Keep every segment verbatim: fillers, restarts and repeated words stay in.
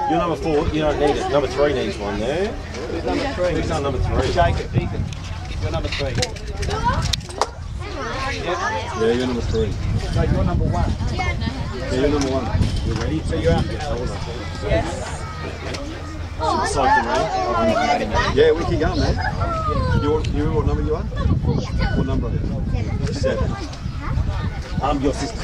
You're number four, you don't need it. Number three needs one there. Who's number three? Who's on number three? Jacob, Ethan. You're number three. Yeah, you're number three. So you're number one. Yeah, you're number one. You ready? So you're after Alex. Yes. Cycling, right? Yeah, we keep going, man. You want, you remember what number you are? What number? Seven. I'm your sister.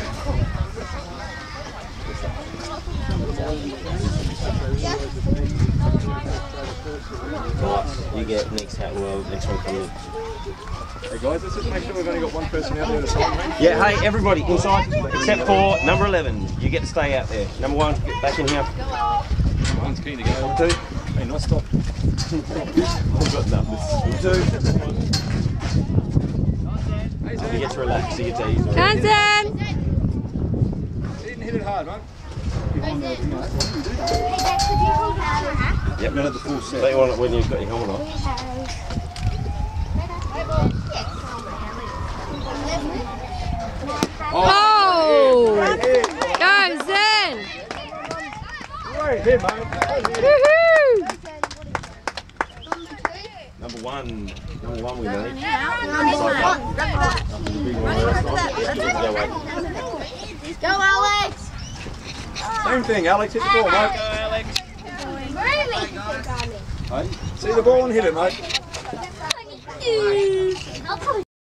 You get next hat. Well, next one coming. Hey guys, let's just make sure we've only got one person out there at a time, mate. Yeah, hey, everybody inside, except for number eleven. You get to stay out there. Number one, get back in here. One's keen to go. Two. Hey, nice stop. I've got numbers. Two. You get to relax, you get to ease. Johnson! You didn't hit it hard, mate. Yep, none of the full set. They want it when you've got your helmet on. Oh! Go, Zen! Right here, mate. Woohoo! Number one. Number one we need. Go, Alex! Same thing, Alex. Hit the ball, mate. Go, Alex. Hey, see the ball and hit it, mate.